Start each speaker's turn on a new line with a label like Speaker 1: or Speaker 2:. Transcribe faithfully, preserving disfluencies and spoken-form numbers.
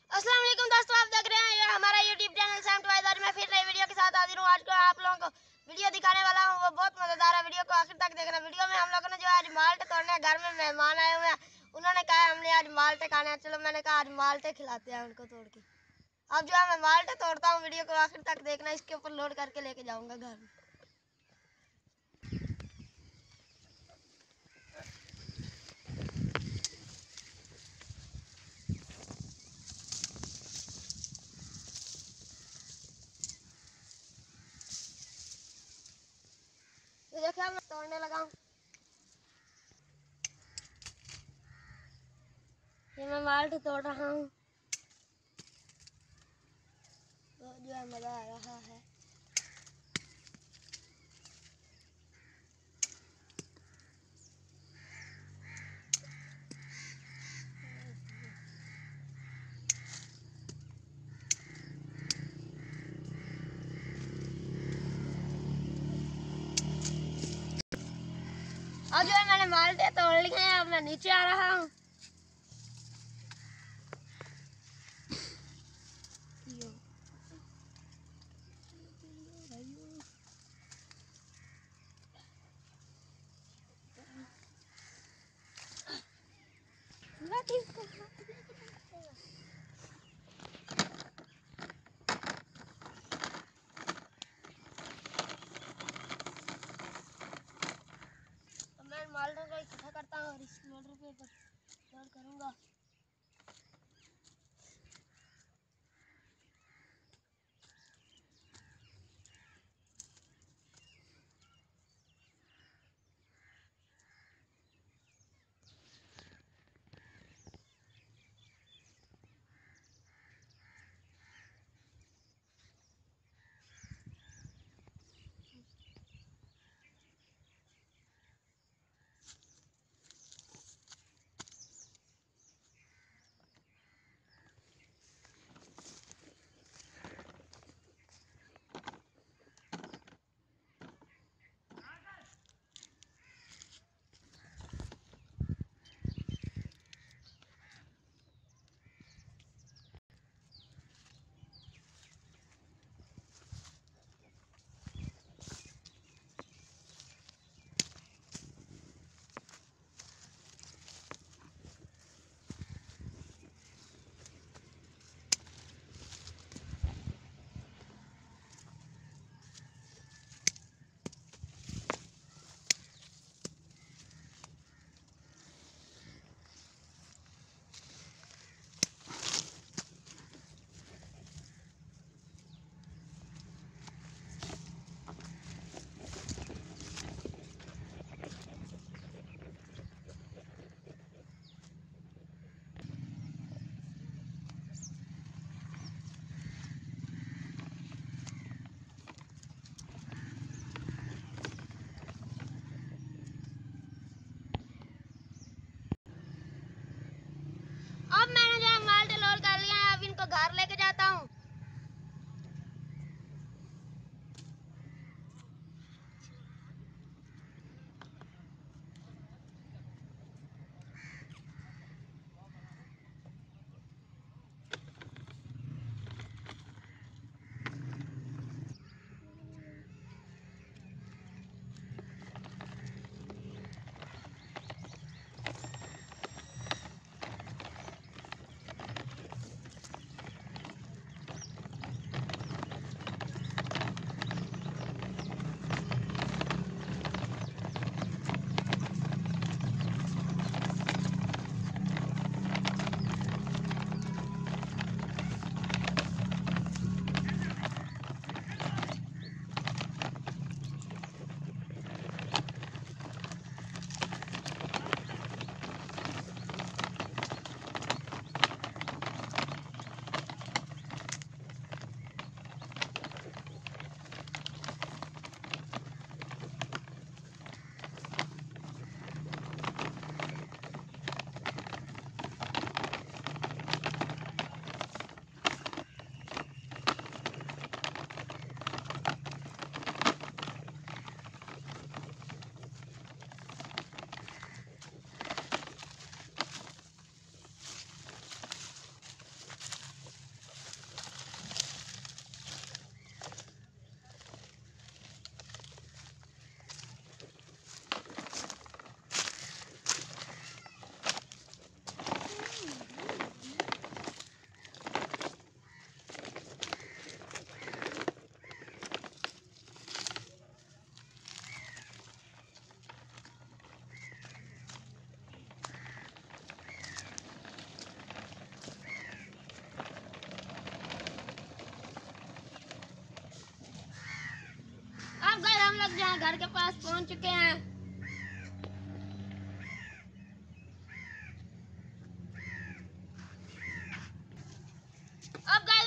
Speaker 1: अस्सलाम वालेकुम दोस्तों, आप देख रहे हैं हमारा यूट्यूब चैनल सैम टॉयज और मैं फिर नई वीडियो के साथ हाजिर हूँ। आज को आप लोगों को वीडियो दिखाने वाला हूँ, वो बहुत मज़ेदार है। वीडियो को आखिर तक देखना। वीडियो में हम लोगों ने जो आज माल्टे तोड़ने घर में मेहमान आए हुए हैं, उन्होंने कहा हमने आज माल्टे खाने हैं। चलो मैंने कहा आज माल्टे खिलाते हैं उनको तोड़ के। अब जो है मैं माल्टे तोड़ता हूँ, वीडियो को आखिर तक देखना। इसके ऊपर लोड करके लेके जाऊँगा घर में। ये देखिए मैं तोड़ने लगा हूँ। ये मैं माल्टे तोड़ रहा हूँ, तो जो है मज़ा आ रहा है। अब जो है मैंने माल्टे तोड़ लिए हैं, अब मैं नीचे आ रहा हूँ। मैं माल्टों को इकट्ठा करता हूँ और इस लोडर पे लोग जो है घर के पास पहुंच चुके हैं। अब